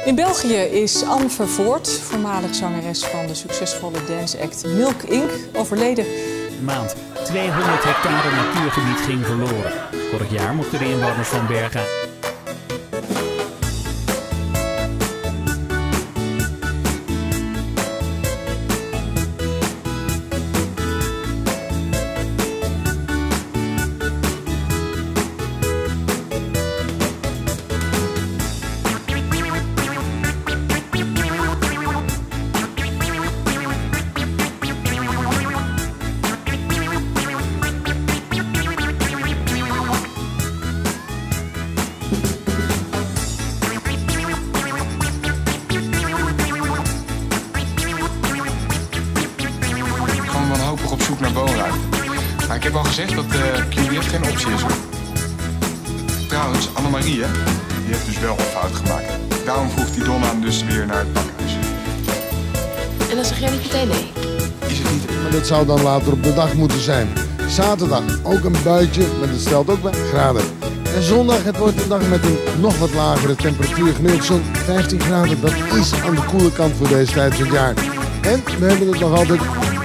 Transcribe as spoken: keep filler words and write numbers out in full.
In België is Anne Vervoort, voormalig zangeres van de succesvolle danceact Milk incorporated, overleden. Maand. tweehonderd hectare natuurgebied ging verloren. Vorig jaar mochten de inwoners van Berga op zoek naar woonruimte. Maar ik heb al gezegd dat de Q W F geen optie is, hoor. Trouwens, Annemarie, hè, die heeft dus wel een fout gemaakt. Daarom vroeg die Donna dus weer naar het pakhuis. En dan zeg jij niet meteen nee? Is het niet? Maar dat zou dan later op de dag moeten zijn. Zaterdag ook een buitje, maar dat stelt ook bij graden. En zondag, het wordt een dag met een nog wat lagere temperatuur. Gemiddeld zo'n vijftien graden, dat is aan de koele kant voor deze tijd van het jaar. En we hebben het nog altijd